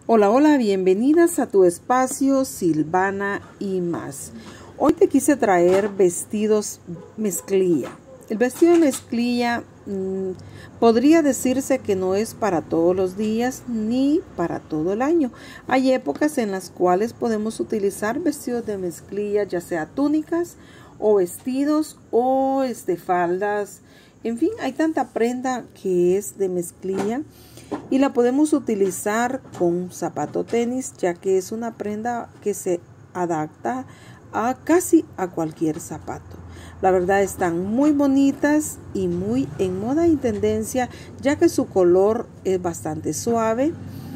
Hola, hola, bienvenidas a tu espacio Silvana y más. Hoy te quise traer vestidos mezclilla. El vestido de mezclilla podría decirse que no es para todos los días ni para todo el año. Hay épocas en las cuales podemos utilizar vestidos de mezclilla, ya sea túnicas o vestidos o faldas. En fin, hay tanta prenda que es de mezclilla. Y la podemos utilizar con zapato tenis, ya que es una prenda que se adapta a casi a cualquier zapato. La verdad están muy bonitas y muy en moda y tendencia, ya que su color es bastante suave,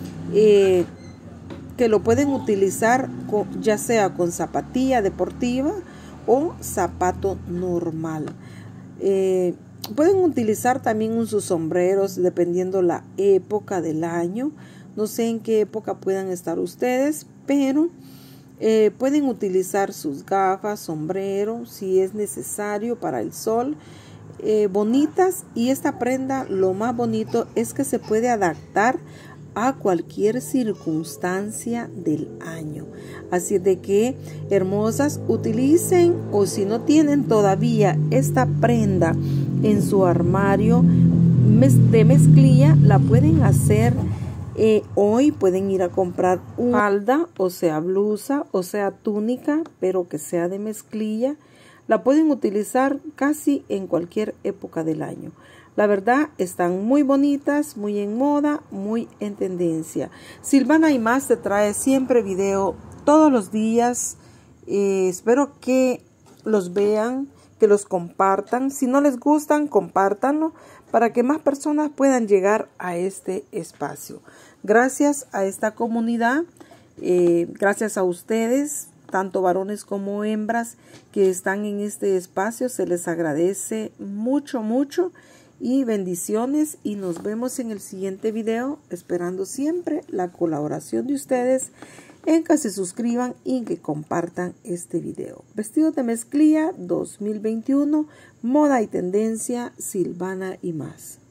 que lo pueden utilizar ya sea con zapatilla deportiva o zapato normal. Pueden utilizar también sus sombreros dependiendo la época del año. No sé en qué época puedan estar ustedes, pero pueden utilizar sus gafas, sombrero, si es necesario para el sol. Bonitas, y esta prenda lo más bonito es que se puede adaptar a cualquier circunstancia del año. Así de que, hermosas, utilicen, o si no tienen todavía esta prenda en su armario de mezclilla, la pueden hacer hoy. Pueden ir a comprar una falda, o sea blusa, o sea túnica, pero que sea de mezclilla. La pueden utilizar casi en cualquier época del año. La verdad, están muy bonitas, muy en moda, muy en tendencia. Silvana y más te trae siempre video todos los días. Espero que los vean, que los compartan. Si no les gustan, compártanlo para que más personas puedan llegar a este espacio. Gracias a esta comunidad, gracias a ustedes, tanto varones como hembras que están en este espacio, se les agradece mucho, mucho. Y bendiciones, y nos vemos en el siguiente video, esperando siempre la colaboración de ustedes en que se suscriban y que compartan este video. Vestidos de mezclilla 2021, moda y tendencia, Silvana y más.